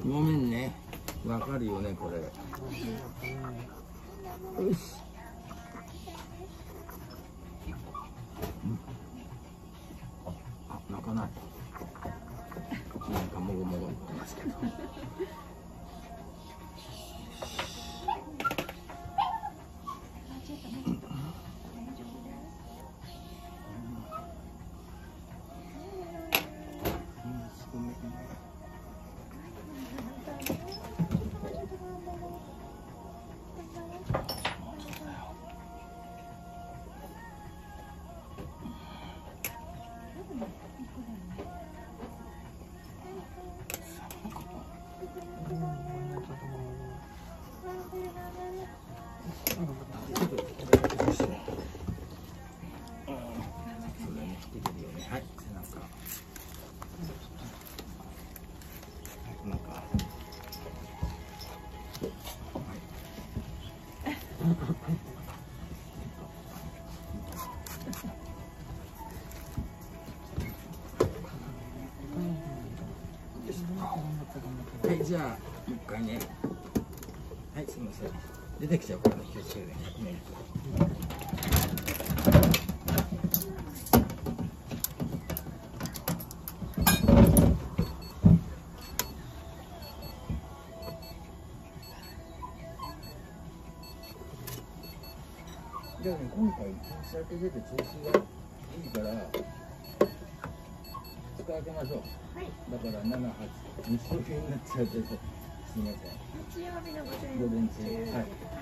ごめんね。わかるよね、これ。よし。あ、泣かない。なんかもごもご言ってますけど。はい、じゃあ、もう一回ね。はい、すみません。出てきちゃうからね、気をつけてね。じゃあね、今回、年明け出て調子がいいから、使い分けましょう。はい。だから、7、8、日曜日になっちゃうけど、すみません。 日曜日の午前中。はい。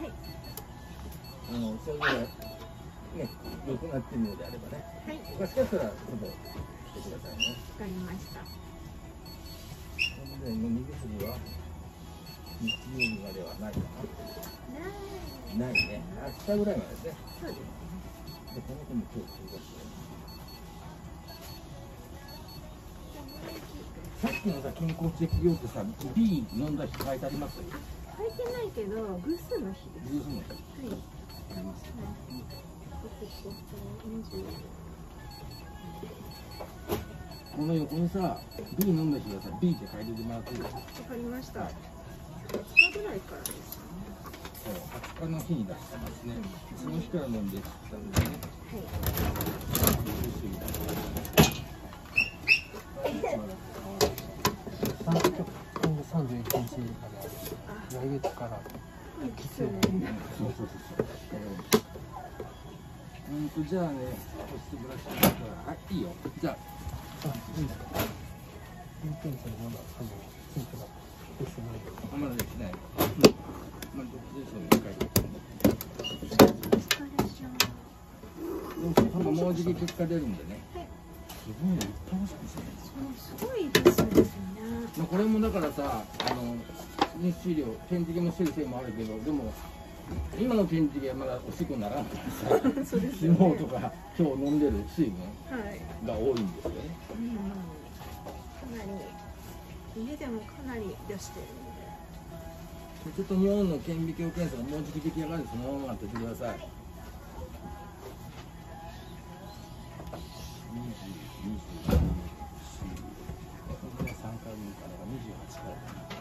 それぞれ、ね、良くなっているようであればね。はい。もしかしたら、ちょっと、してくださいね。 わかりました。 で、飲み薬は、日曜日まではないかな。ないね。明日ぐらいまでですね。そうですね。で、この子も今日通過して。さっきのさ、健康チェック用ってさ、B 飲んだ日書いてあります？ 書いてないけど、偶数の日です。 偶数の日。はい。あります。この横にさ、B 飲んだ日はさ、B って書いてもらっていいですか？わかりました。20日ぐらいからですね。 そう、20日の日に出してますね。その日から飲んでたんですね。はい。 今月31日まで来月からきついね。 そう。じゃあね、押してもらっていいですか。はい、いいよ。じゃあ。 いいですか。運転手のまだヒントがですね。 まだできない。まあ、どっちでしょう。もうじき結果出るんでね。すごいね、楽しくしてる。 すごいですね。 これもだからさ、日水量、点滴もしてるせいもあるけど、でも。今の点滴はまだおしっこにならないからさ、昨日とか今日飲んでる水分が多いんですよね。 かなり家でもかなり出してるので。 ちょっと日本の顕微鏡検査がもうじき出来上がるそのまま待っててください。23回目から28回。